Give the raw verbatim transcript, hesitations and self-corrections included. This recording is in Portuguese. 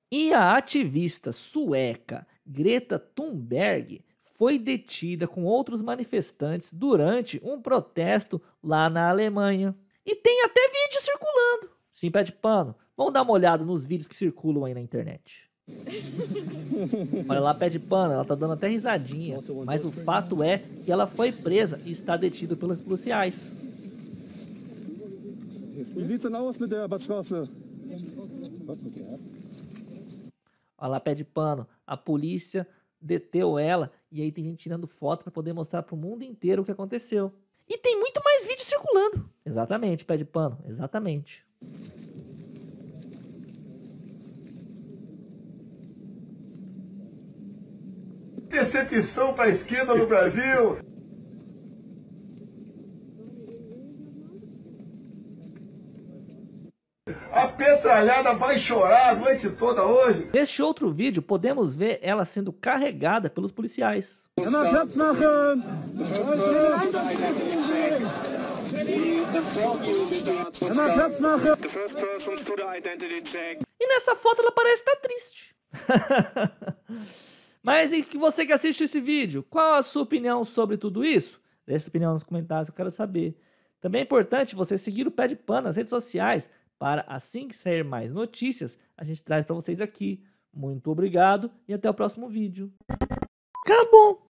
E a ativista sueca Greta Thunberg foi detida com outros manifestantes durante um protesto lá na Alemanha. E tem até vídeo circulando. Sim, pé de pano. Vamos dar uma olhada nos vídeos que circulam aí na internet. Olha lá, pé de pano, ela tá dando até risadinha. Mas o fato é que ela foi presa e está detida pelos policiais. Wie sieht's denn aus mit der Badstraße? Olha lá, pé de pano. A polícia deteu ela e aí tem gente tirando foto para poder mostrar para o mundo inteiro o que aconteceu. E tem muito mais vídeo circulando. Exatamente, pé de pano, exatamente. Decepção para a esquerda no Brasil. A petralhada vai chorar a noite toda hoje. Neste outro vídeo, podemos ver ela sendo carregada pelos policiais. E nessa foto ela parece estar triste. Mas e que você que assiste esse vídeo, qual a sua opinião sobre tudo isso? Deixe sua opinião nos comentários, eu quero saber. Também é importante você seguir o Pé de Pano nas redes sociais, para assim que sair mais notícias, a gente traz para vocês aqui. Muito obrigado e até o próximo vídeo. Acabou!